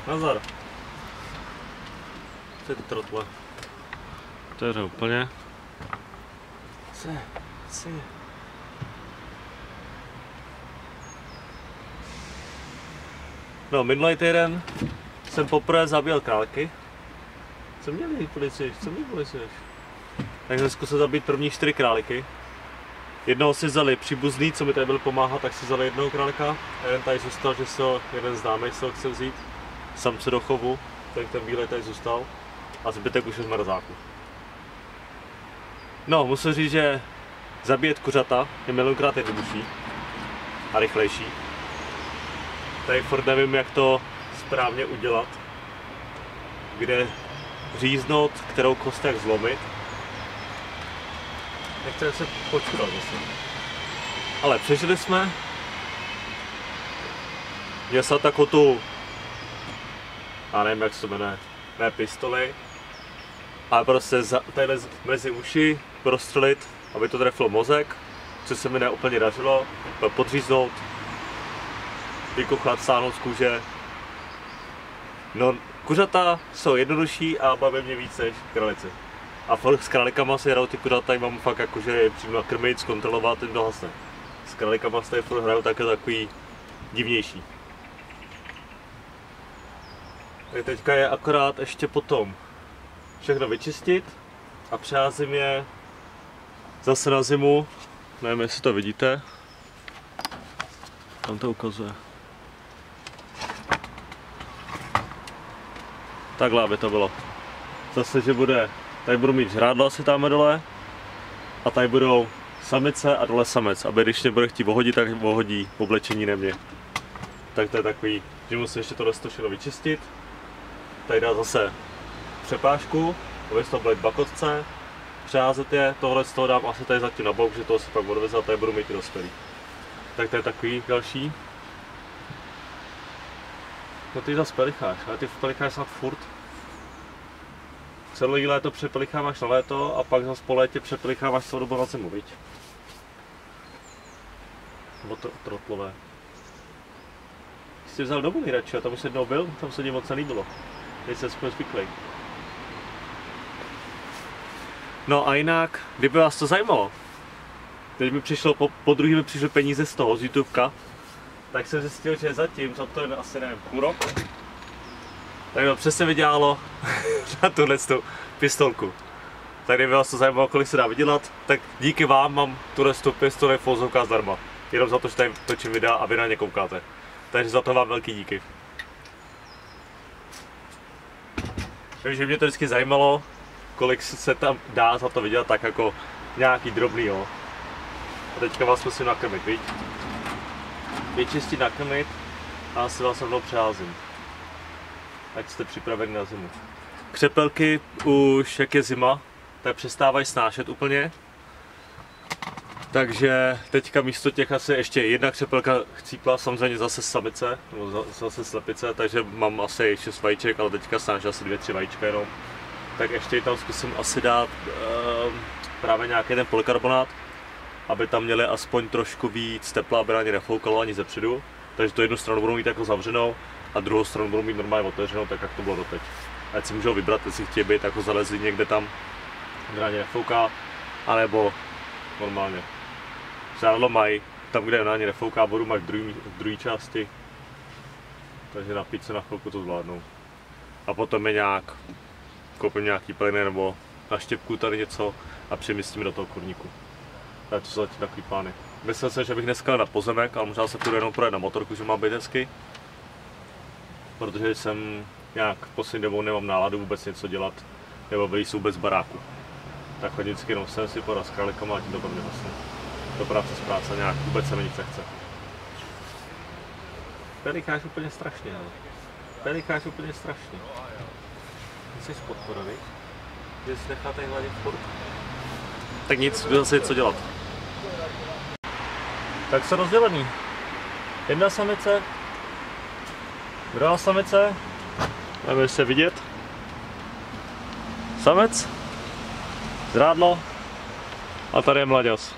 Nazar. Co je ty trotle? To je úplně. Co? No, minulý týden jsem poprvé zabíjel králky. Co měli policii? Co mě policuješ? Tak jsem zkusil zabít první 4 králíky. Jednoho si vzali příbuzný, co mi tady byl pomáhat, tak si vzali jednoho králíka. A jeden tady zůstal, že se jeden známý se ho chce vzít. Samce do chovu, ten bílej tady zůstal. A zbytek už je z mrazáku. No, musím říct, že zabíjet kuřata je milionkrát jednodušší a rychlejší. Tady furt nevím, jak to správně udělat. Kde říznout, kterou kost jak zlomit. Nechce se počurat zase. Ale přežili jsme. Měl jsem takovou tu, já nevím, jak se to jmenuje, ne pistoli, ale prostě tadyhle mezi uši prostřelit, aby to trefilo mozek, co se mi neúplně dařilo, podříznout, vykuchat, stáhnout z kůže. No, kuřata jsou jednodušší a baví mě víc než kralici. A s králíkama si hraju ty kuřata, mám fakt jakože přímo nakrmit, zkontrolovat, ten dohasne. S králíkama se furt hraju takový divnější. Tak teďka je akorát ještě potom všechno vyčistit a přeházím je zase na zimu. Nevím, jestli to vidíte. Tam to ukazuje. Takhle, aby to bylo. Zase, že bude, tady budu mít žrádla asi tam dole a tady budou samice a dole samec, aby když mě bude chtít ohodit, tak ohodí oblečení na mě. Tak to je takový, že musím ještě tohle všechno vyčistit. Tady dát zase přepážku, aby to byly 2 kotce, přeházet je, tohle z toho dám asi tady zatím na bok, že toho si pak odveze a tady budu mít i dospělý. Tak to je takový další. No ty zase pelicháš, ale ty pelicháš snad furt. Celé léto přepelicháváš na léto a pak zase po létě přepelicháváš celou dobu na zimu, viď? Nebo trotlové. Jsi vzal domů nejradši, a tam už jednou byl, tam se ti moc nelíbilo. Teď se aspoň zvyklý. No a jinak, kdyby vás to zajímalo, teď mi přišlo, po druhý mi přišly peníze z toho, z YouTubeka, tak jsem zjistil, že zatím, za to je asi nevím, půl rok, tak to přesně vydělalo na tuhle pistolku. Tak kdyby vás to zajímalo, kolik se dá vydělat, tak díky vám mám tuhle pistoli v ozovkách zdarma. Jenom za to, že tady točím videa a vy na ně koukáte. Takže za to vám velký díky. Takže mě to vždycky zajímalo, kolik se tam dá za to vydělat, tak jako nějaký drobný, jo. A teďka vás musím nakrmit, viď? Vyčistit, nakrmit a si vás rovnou přeházím. Ať jste připraveni na zimu. Křepelky už, jak je zima, tak přestávají snášet úplně. Takže teďka místo těch asi ještě jedna křepelka chcípla, samozřejmě zase samice, nebo zase slepice, takže mám asi 6 vajíček, ale teďka snáší asi 2-3 vajíčka jenom. Tak ještě tam zkusím asi dát právě nějaký ten polykarbonát, aby tam měli aspoň trošku víc tepla, aby na ně nefoukalo ani zepředu. Takže to jednu stranu budou mít jako zavřenou a druhou stranu budou mít normálně otevřenou, tak jak to bylo doteď. Ať si můžou vybrat, jestli chtějí být jako zalezli někde tam, kde na ně nefouká, anebo normálně. Žádlo mají, tam kde na ně nefouká vodu, mají v druhé části, takže na píce na chvilku to zvládnou. A potom je nějak, koupím nějaký peliny nebo na štěpku tady něco a přemístím do toho kurníku. Takže to jsou zatím takový plány. Myslel jsem, že bych dneska jel na pozemek, ale možná se půjdu jenom projet na motorku, že mám být hezky. Protože jsem nějak poslední dobou nemám náladu vůbec něco dělat, nebo vyjít vůbec z baráku. Tak chodím vždycky jenom sem si podat s králíkama a tím to pro mě vlastně. Do práce z práce nějak vůbec se mi nic nechce. Pelikáš úplně strašně, ale. Pelikáš úplně strašně. Jsi podpora, viď? Že si necháte hladit furt. Tak nic, jdu zase něco dělat. Tak jsou rozdělený. Jedna samice, druhá samice, nevím, jestli je vidět. Samec, zrádlo a tady je mladěs.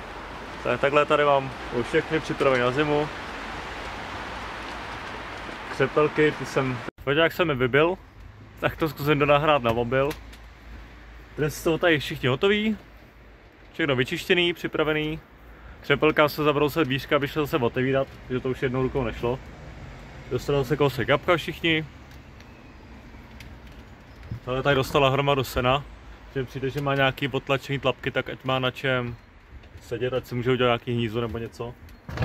Takhle tady mám už všechny připravené na zimu. křepelky, ty jsem, jak jsem je vybil, tak to zkusím donahrát na mobil. Dnes jsou tady všichni hotoví, všechno vyčištěný, připravený. Křepelkám se zabrousil dvířka, aby šel se otevírat, že to už jednou rukou nešlo. Dostal se kousek jabka všichni. Tady tady dostala hromadu sena, že přijde, že má nějaký potlačený tlapky, tak ať má na čem sedět, ať si může udělat nějaký hnízdo nebo něco.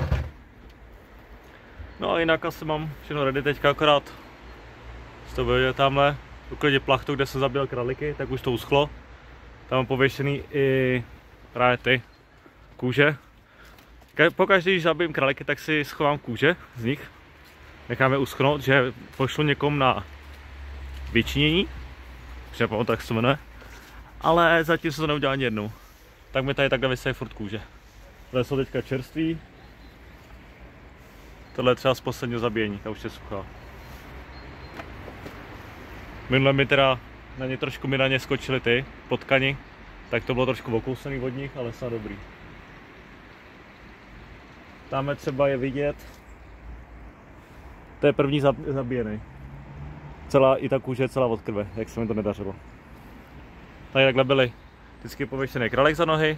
No a jinak asi mám všechno ready teďka, akorát z toho vidět tamhle uklidit plachtu, kde jsem zabil králíky, tak už to uschlo. Tam mám pověšený i právě ty kůže. Pokaždé, když zabijím králíky, tak si schovám kůže z nich. Nechám je uschnout, že pošlu někomu na vyčinění. Přepomenu, tak se jmenuje. Ale zatím jsem to neudělal ani jednou. Tak mi tady takhle vysají furt kůže. Tohle jsou teďka čerství. Tohle je třeba z posledního zabíjení, ta už je suchá. Minule mi teda trošku na ně skočily ty potkani, tak to bylo trošku okousený od nich, ale snad dobrý. Tam je třeba je vidět. To je první zabíjený. Celá, i ta kůže je celá od krve, jak se mi to nedařilo. Tady takhle byly vždycky pověšený králík za nohy.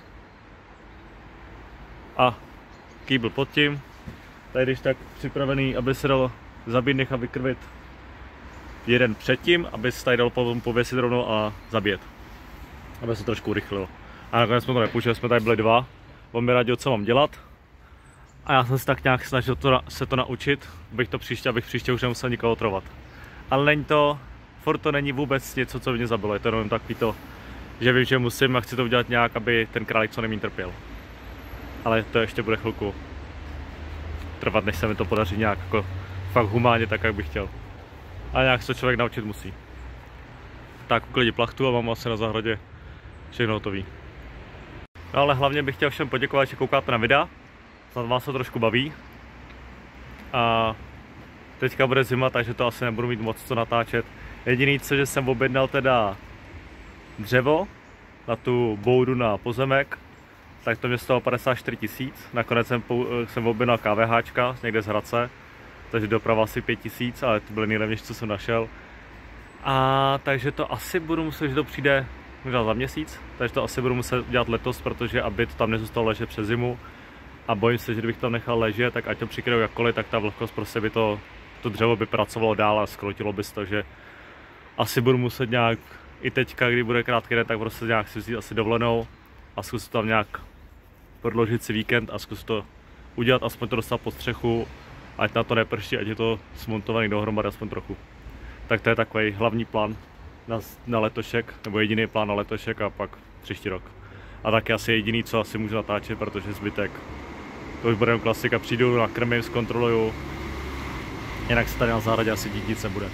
A kýbl pod tím. Tady když tak připravený, aby se dalo zabít, nechat vykrvit jeden předtím, aby se tady dalo potom pověsit rovnou a zabít. Aby se trošku urychlilo. A nakonec jsme to nepoužili, jsme tady byli dva. On mi radil, co mám dělat. A já jsem se tak nějak snažil se to naučit, abych příště už nemusel nikoho otrovat. Ale není to, furt to není vůbec něco, co mě zabilo, je to jenom takový to, že vím, že musím a chci to udělat nějak, aby ten králík co nejméně trpěl. Ale to ještě bude chvilku trvat, než se mi to podaří nějak jako fakt humánně, tak jak bych chtěl. A nějak se člověk naučit musí. Tak uklidit plachtu a mám asi na zahradě všechno hotový. No ale hlavně bych chtěl všem poděkovat, že koukáte na videa. Snad vás to trošku baví. A teďka bude zima, takže to asi nebudu mít moc co natáčet. Jediný co, že jsem objednal teda dřevo na tu boudu na pozemek, tak to mě stalo 54 000. Nakonec jsem objednal KVHčka někde z Hradce, takže doprava asi 5 000, ale to bylo nejlevnější, co jsem našel. A takže to asi budu muset, že to přijde možná za měsíc, takže to asi budu muset dělat letos, protože aby to tam nezůstalo ležet přes zimu. A bojím se, že kdybych tam nechal ležet, tak ať to přikryjou jakkoliv, tak ta vlhkost prostě by to dřevo by pracovalo dál a skrotilo by se to, že asi budu muset nějak, i teďka, kdy bude krátký den, tak prostě nějak si vzít asi dovolenou a zkusit tam nějak prodloužit si víkend a zkusit to udělat, aspoň to dostat pod střechu, ať na to neprší, ať je to smontovaný dohromady aspoň trochu. Tak to je takový hlavní plán na letošek, nebo jediný plán na letošek a pak příští rok. A taky asi jediný, co asi můžu natáčet, protože zbytek to už bude klasika, přijdu, nakrmím, zkontroluju, jinak se tady na zahradě asi dít nic nebude.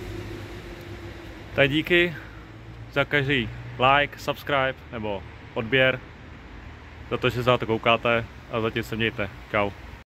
Tak díky za každý like, subscribe nebo odběr, za to, že se na to koukáte a zatím se mějte. Čau.